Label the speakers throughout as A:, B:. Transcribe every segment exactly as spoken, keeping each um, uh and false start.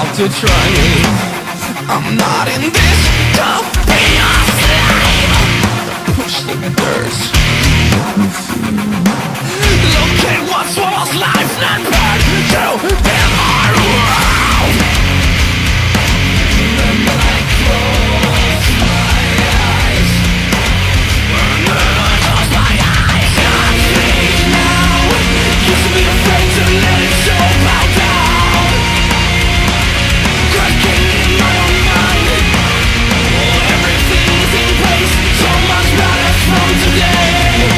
A: about to try me. I'm not in this to be a slave. Push the dirt, let me feel. Look at what swallows life and burn to in our world. And then I close my eyes, and then I close my eyes. I'm free now. Used to be afraid to let it show bow down. Cracking in my own mind. Oh, everything's in place, so much better from today.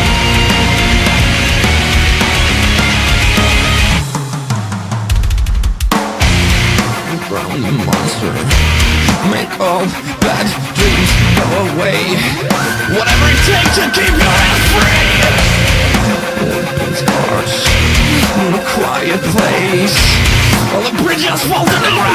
A: Brown monster, make all bad dreams go away. Whatever it takes to keep your head free. It's harsh in a quiet place. All the bridges fall to the ground.